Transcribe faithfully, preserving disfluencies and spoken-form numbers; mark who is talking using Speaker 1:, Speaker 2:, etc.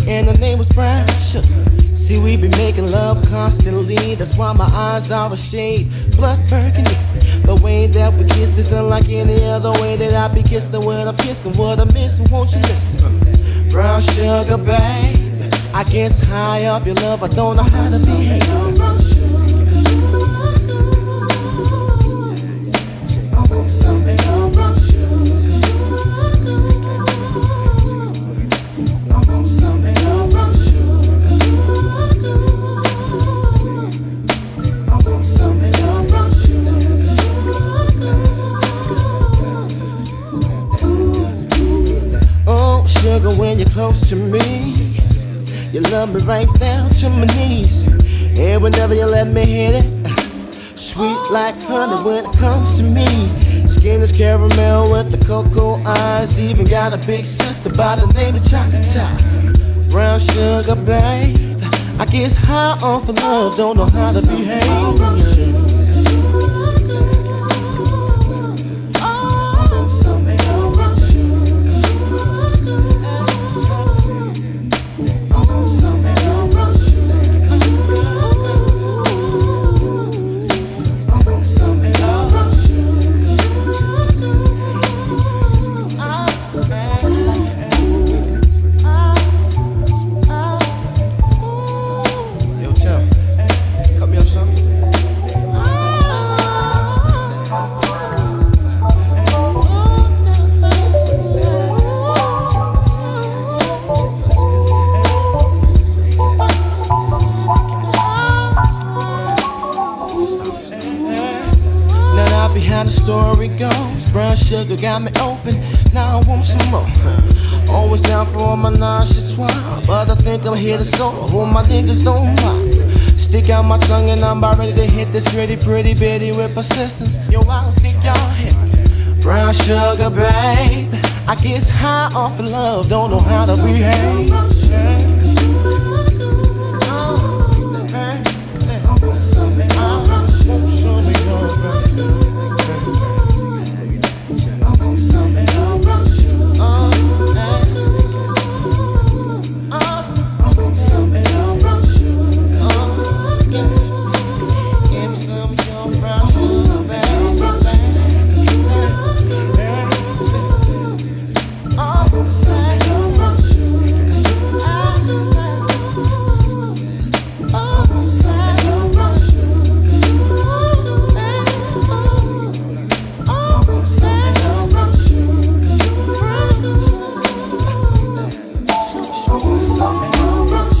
Speaker 1: and her name was Brown Sugar. See, we be making love constantly, that's why my eyes are a shade blood burgundy. The way that we kiss is unlike any other way that I be kissing when I'm kissing. What I'm missing, won't you listen? Brown sugar, babe, I guess high off your love, I don't know how to behave. Brown sugar. Sugar, when you're close to me, you love me right down to my knees. And whenever you let me hit it, sweet like honey when it comes to me. Skin is caramel with the cocoa eyes. Even got a big sister by the name of Chocolate Top. Brown sugar, babe, I guess high off of love, don't know how to behave. How the story goes, brown sugar got me open, now I want some more. Always down for all my nonchalant, but I think I'm here to solo, hope my niggas don't mind. Stick out my tongue and I'm about ready to hit this pretty, pretty bitty with persistence. Yo, I don't think y'all hit me. Brown sugar, babe, I guess high off of love, don't know how to behave.
Speaker 2: Something